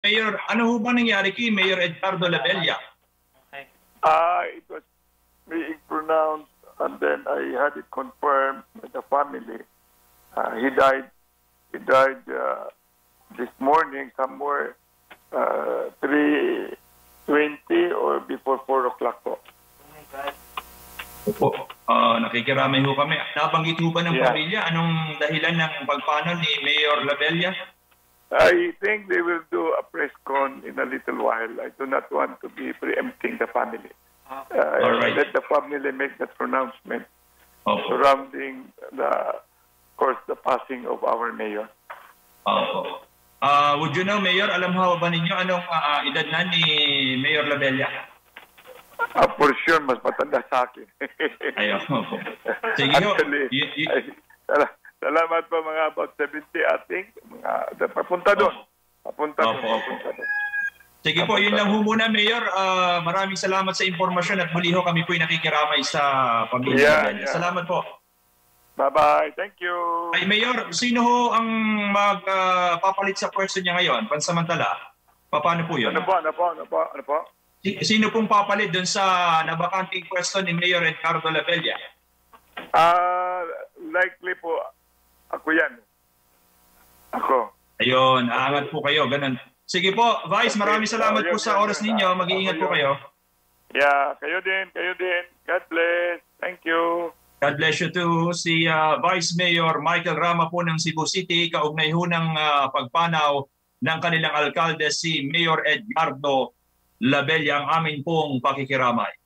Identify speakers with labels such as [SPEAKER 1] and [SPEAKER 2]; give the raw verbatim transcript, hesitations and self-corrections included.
[SPEAKER 1] Mayor, ano ho ba nangyari kay Mayor Edgardo Labella?
[SPEAKER 2] Ah, it was being pronounced and then I had it confirmed by the family. Uh, he died. He died uh, this morning somewhere uh, three twenty or before four o'clock po.
[SPEAKER 1] Opo, uh, nakikiramay ho kami. Nabanggit ho ba ng
[SPEAKER 2] Yeah.
[SPEAKER 1] pamilya? Anong dahilan ng pagpano ni Mayor Labella?
[SPEAKER 2] I think they will do a press con in a little while. I do not want to be preempting the family. Uh,
[SPEAKER 1] All right.
[SPEAKER 2] Let the family make that pronouncement
[SPEAKER 1] Opo.
[SPEAKER 2] surrounding the, of course, the passing of our mayor.
[SPEAKER 1] Opo. Uh, would you know, Mayor, alam ho ba ninyo anong uh, edad na ni Mayor Labella?
[SPEAKER 2] Uh, for sure, mas matanda sa akin.
[SPEAKER 1] Ayun, opo. Sige ho.
[SPEAKER 2] Actually,
[SPEAKER 1] Y- y-
[SPEAKER 2] ay, sal- salamat po mga about seventy ating mga papunta doon. Papunta doon,
[SPEAKER 1] Opo, opo.
[SPEAKER 2] papunta doon.
[SPEAKER 1] Sige po, yun lang ho muna, Mayor. Uh, maraming salamat sa impormasyon at muli ho kami po'y nakikiramay sa pamilya
[SPEAKER 2] Yeah,
[SPEAKER 1] Labella.
[SPEAKER 2] yeah.
[SPEAKER 1] Salamat po.
[SPEAKER 2] Bye-bye. Thank you.
[SPEAKER 1] Ay, Mayor, sino ho ang magpapalit sa pwesto niya ngayon? Pansamantala? Paano po yun?
[SPEAKER 2] Ano po, ano po, ano po, ano po?
[SPEAKER 1] Si- Sino pong papalit doon sa nabakanting pwesto ni Mayor Edgardo Labella?
[SPEAKER 2] Ah, likely po, ako yan. Ako.
[SPEAKER 1] Ayun, aangat po kayo. Ganun. Sige po, Vice, maraming salamat po sa oras ninyo. Mag-iingat po kayo.
[SPEAKER 2] Yeah, kayo din, kayo din. God bless. Thank you.
[SPEAKER 1] God bless you too. Si uh, Vice Mayor Michael Rama po ng Cebu City, kaugnay ho ng uh, pagpanaw ng kanilang alkalde si Mayor Edgardo Labella, ang amin pong pakikiramay.